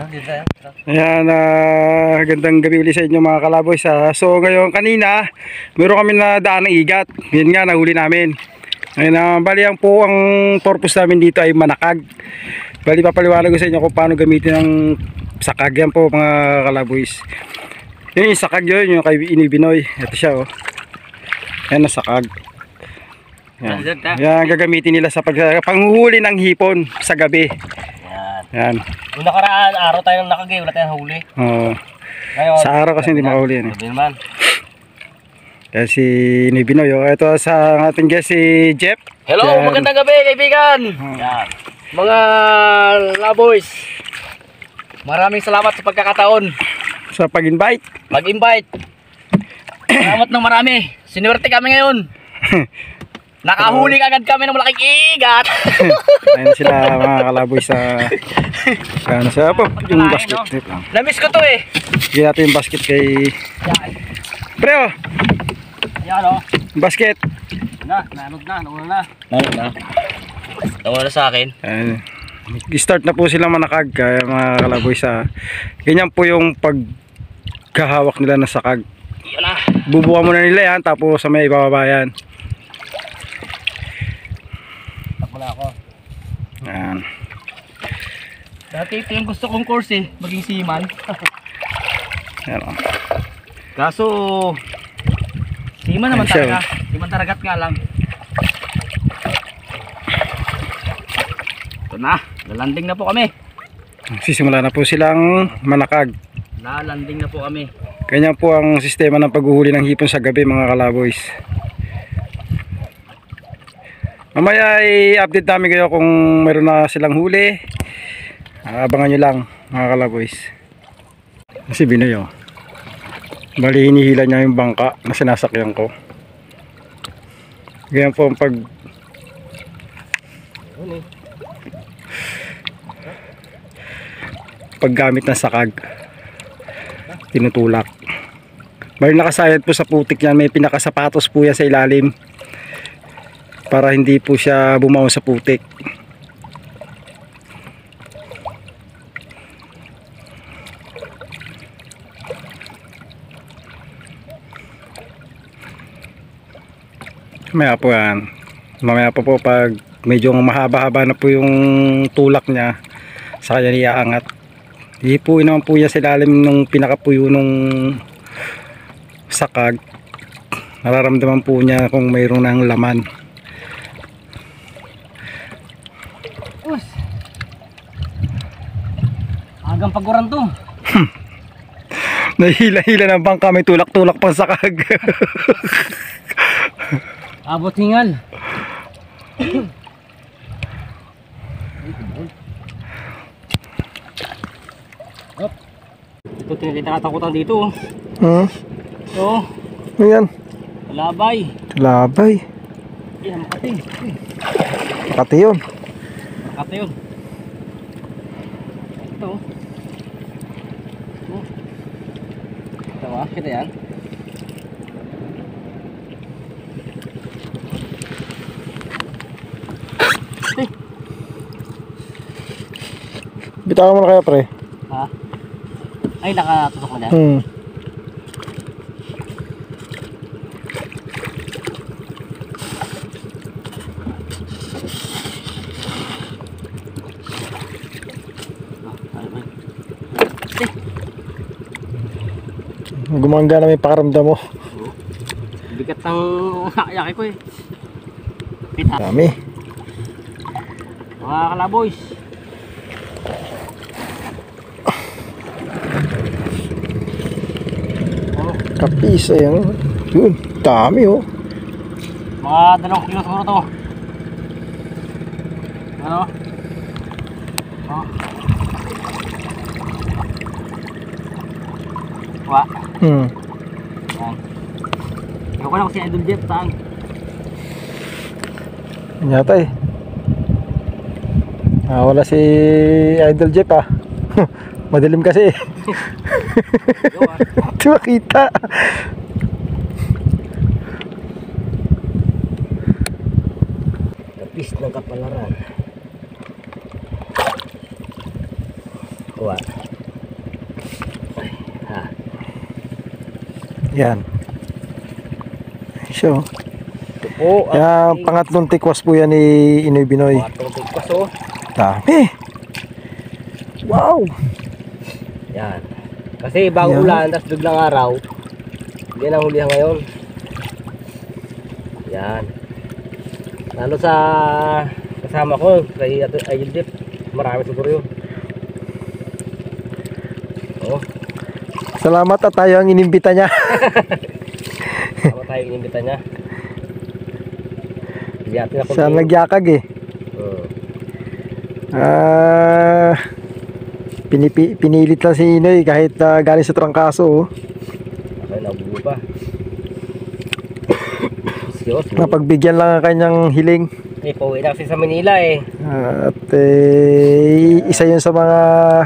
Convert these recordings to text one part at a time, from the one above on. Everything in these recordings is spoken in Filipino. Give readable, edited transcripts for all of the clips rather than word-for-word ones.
Ayan, gandang gabi ulit sa inyo mga kalaboy. So ngayon kanina, meron kami na daan ng igat. Yan nga, nahuli namin. Ngayon, bali ang purpose namin dito ay manakag. Bali papaliwanag ko sa inyo kung paano gamitin ang sakag. Yan po mga kalaboys. Yun yung sakag yun, yung kay Inibinoy. Ito siya oh. Yan na sakag. Yan. Yan gagamitin nila sa panghuhuli ng hipon sa gabi. Yan. Yung nakaraan araw tayong nakagay, wala tayong huli. Oo. Ngayon, sa araw kasi hindi makahuli yan. Hindi naman. Kaya si Nibinoy, ito sa ating guest si Jeff. Hello, yan. Magandang gabi kaibigan. Yan. Mga laboys, maraming salamat sa pagkakataon. Sa pag-invite. Mag-invite. Salamat ng marami. Sinuwerte kami ngayon. Nakahuli agad kami ng malaking igat. Ayun sila mga kalaboy sa ano sa po yung basket trip lang. Na-miss ko to eh. Bigyan natin yung basket kay Pre oh. Yan oh. Basket. Naanod na. Nawala na sa akin. Start na po silang manakag kaya mga kalaboy sa ganyan po yung pagkahawak nila ng sakag. Yan na. Bubuka muna nila yan tapos sa may ibababa yan. Wala ako. Yan. Dati ito yung gusto kong course eh, maging seaman. Yan o. Kaso seaman naman siya, talaga. Seaman taragat nga lang. Ito na, lalanding na po kami. Sisimula na po silang manakag. Lalanding na po kami. Ganyan po ang sistema ng paghuhuli ng hipon sa gabi mga kalaboys. Mamaya i-update namin kayo kung meron na silang huli. Abangan nyo lang mga kalaboys. Si Binoy oh. Bali hinihila niya yung bangka na sinasakyan ko. Ganyan po ang paggamit ng sakag. Tinutulak. Bali nakasayad po sa putik yan. May pinakasapatos po yan sa ilalim. Para hindi po siya bumaw sa putik. Mamaya po yan. Mamaya po pag medyo mahaba-haba na po yung tulak niya, sa kanya iaangat. Hipuin naman po yan sa ilalim ng pinakapuyo nung sakag. Nararamdaman po niya kung mayroon ng laman. Agang paguran to. Nahila-hila ng bangka, may tulak-tulak pang sakag. Abot hingal. Ito tinakatakutan dito. Ito. Ano yan? Labay. Labay. Yan, Makati. Makati yun. Makati yun. Ito. Ito ah, kita yan. Bitawan mo na kaya pre. Ha? Ay, nakatusok na dyan. Gumangga na may pakaramdam mo. Bigat ng nakayaki ko eh. Kita. Dami. Mga kalaboys. Kapis ayan. Yun, dami oh. Mga 2 kilo siguro to. Ano? Oh. Wa. Yan. Ikaw ko lang si Idol Jeff saan? Yata eh. Wala si Idol Jeff ah. Madilim kasi eh. Di makita. Kapis ng kapalaran. Kuha. Yan. So, Ito po. kaya pangatlong tikwas po yan ni Inoy Binoy. Patong tigpas oh. Dami. Wow. Yan. Kasi bago Yan. ulan, tapos biglang araw, yan ang hulihan ngayon. Yan. Lalo sa kasama ko, kay Idol Dip, marami siguro yun. Oh, Salamat at tayo ang inimbita niya. tama tayo inimbita niya. Hindi natin ako. Siya nagyakag eh. Hmm. Pinilit lang si Inoy kahit galing sa trangkaso. Oh. Okay, nabuo pa. Diyos, Napagbigyan lang ang kanyang hiling. pauwi na kasi sa Manila eh. At isa yun sa mga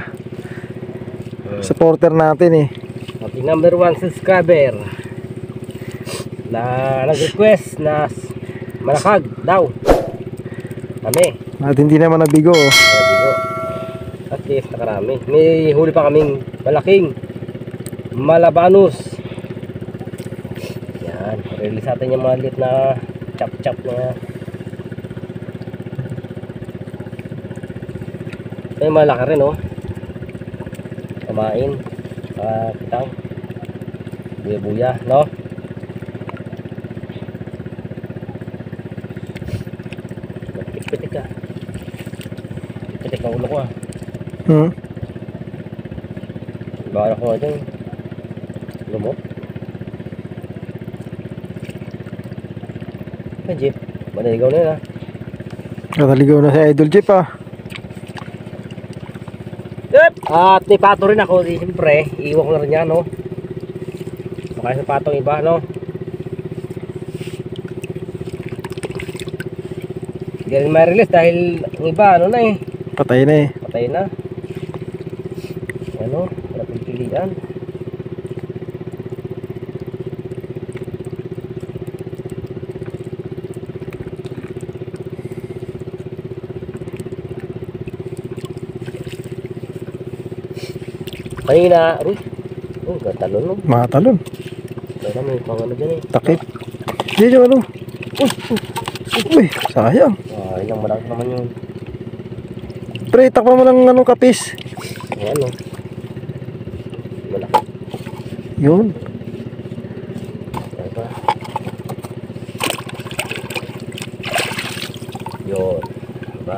supporter natin eh. Ating number 1 subscriber na nag-request na malakag daw kami. At hindi naman nabigo. Oh. Sabi ko, at least nakarami. May huli pa kaming malaking malabanus. Yan, release natin yung mga lit na chop na. May malaki rin oh. Kamain sa kitang buya-buya, no? Pitik-pitik ka. Pitik ang ulo ko ah. Baka ako dyan. Lumot. May jeep. Maniligaw na yun ah. Nataligaw na si Idol Jeep ah. Yep. At may pato rin ako. Siyempre, iiwan ko na rin yan, no? Baka sa patong iba, no? Hindi rin ma-release dahil ang iba, ano na eh. Patay na eh. Patay na. Ano? Wala pagpilian. Kanina, uy. Oh, gatalon no. Matalon. Kaya may pang ano dyan eh. Takip. Hindi yung ano. Uy, sayang. Ah, ilang malaki naman yun. Pre, takpa mo ng ano, kapis. Ayan no. Malaki. Yun. Ayan pa. Yun. Diba?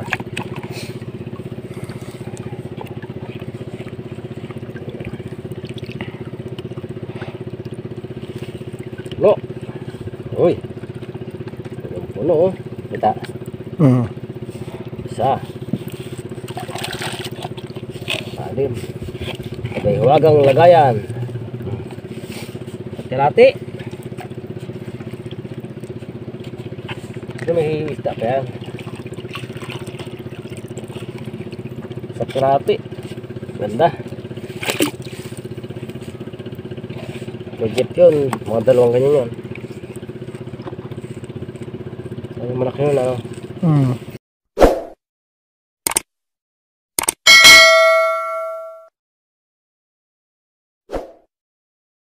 No. Uy. Puno oh. Kita. Isa. Salim. Sabay huwagang lagayan. Tirati. Ito may isda pa yan. Sa tirati. Ganda. Legit yun. Mga dalawang ganyan yun. Ay, malaki yun ano.